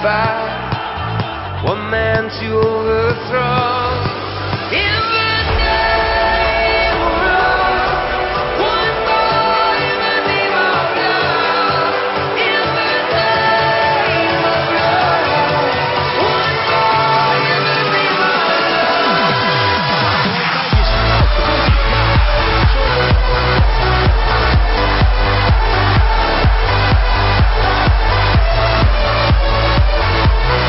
by one man to overthrow. In the name of love, one more in the name of love. In the name of love, one more in the name of love.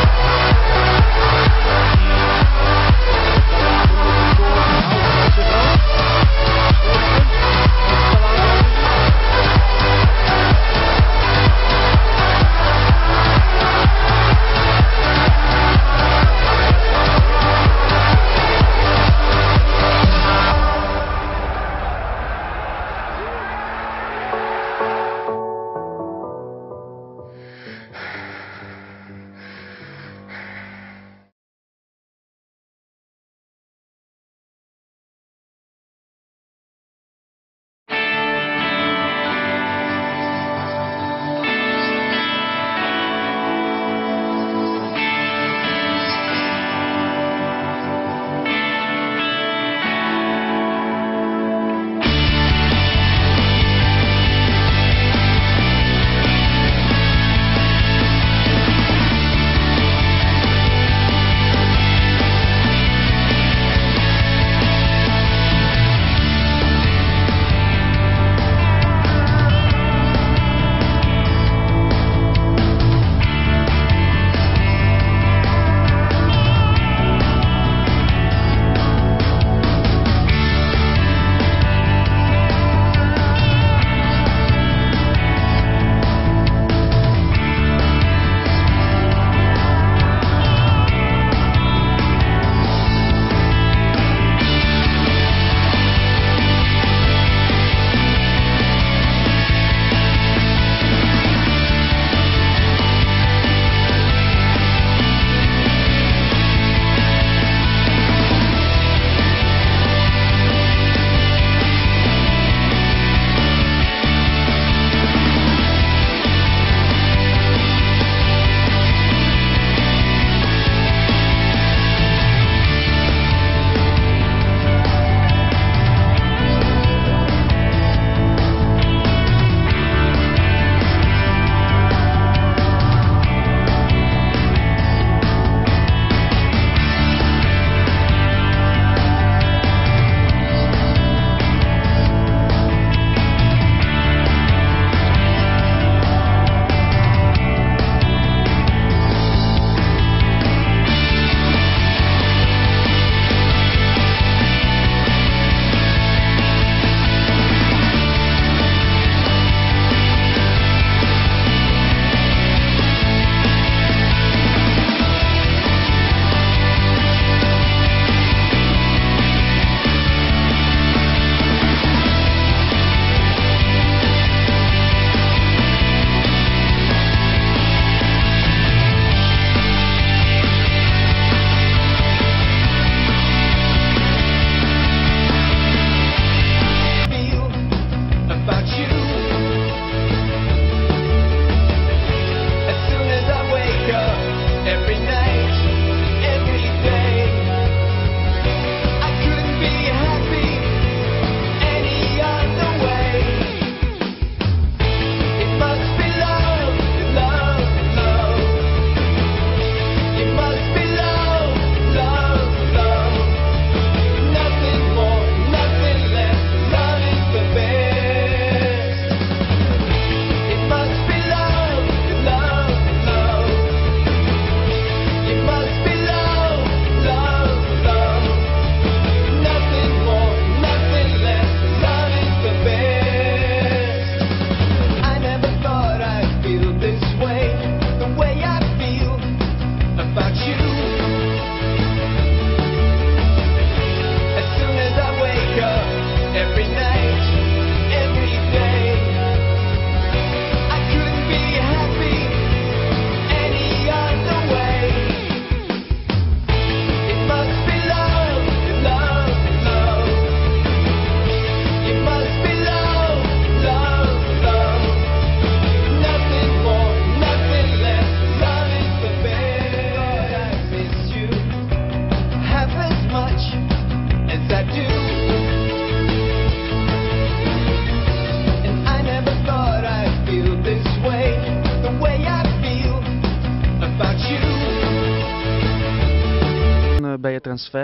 bij je transfer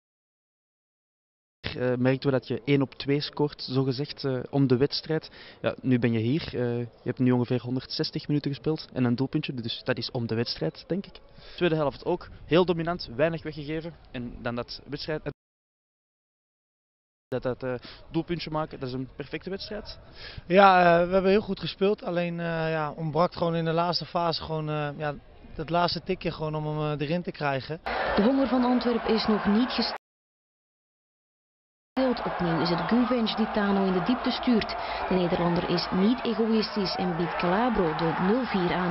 merkten we dat je 1 op 2 scoort, zogezegd, om de wedstrijd. Ja, nu ben je hier. Je hebt nu ongeveer 160 minuten gespeeld en een doelpuntje, dus dat is om de wedstrijd, denk ik. Tweede helft ook heel dominant, weinig weggegeven. En dan dat wedstrijd. Dat doelpuntje maken, dat is een perfecte wedstrijd. Ja, we hebben heel goed gespeeld. Alleen ontbrak gewoon in de laatste fase gewoon, dat laatste tikje gewoon om hem erin te krijgen. De honger van Antwerpen is nog niet gestild. Opnieuw is het Guvench die Tano in de diepte stuurt. De Nederlander is niet egoïstisch en biedt Calabro de 0-4 aan.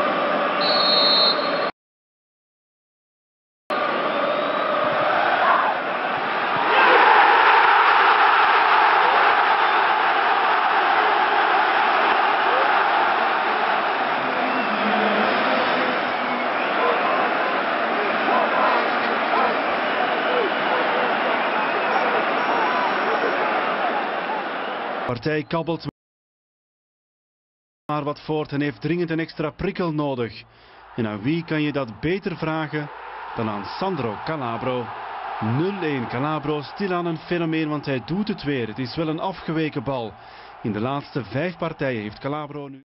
De partij kabbelt maar wat voort en heeft dringend een extra prikkel nodig. En aan wie kan je dat beter vragen dan aan Sandro Calabro? 0-1 Calabro, stilaan een fenomeen, want hij doet het weer. Het is wel een afgeweken bal. In de laatste 5 partijen heeft Calabro nu...